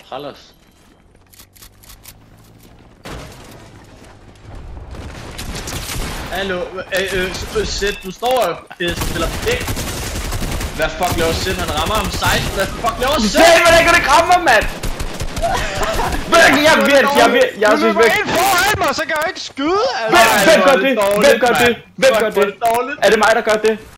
Trællers. Hallo, Sæt, du står og spiller pæk. Hvad fuck laver Sæt? Han rammer ham 16. Hvad fuck laver Sæt? Sæt, hvordan kan du ikke ramme mig, mand? Jeg synes virkelig. Du foran mig, så kan jeg ikke skyde, altså. Hvem gør det? Hvem gør det? Er det mig, der gør det?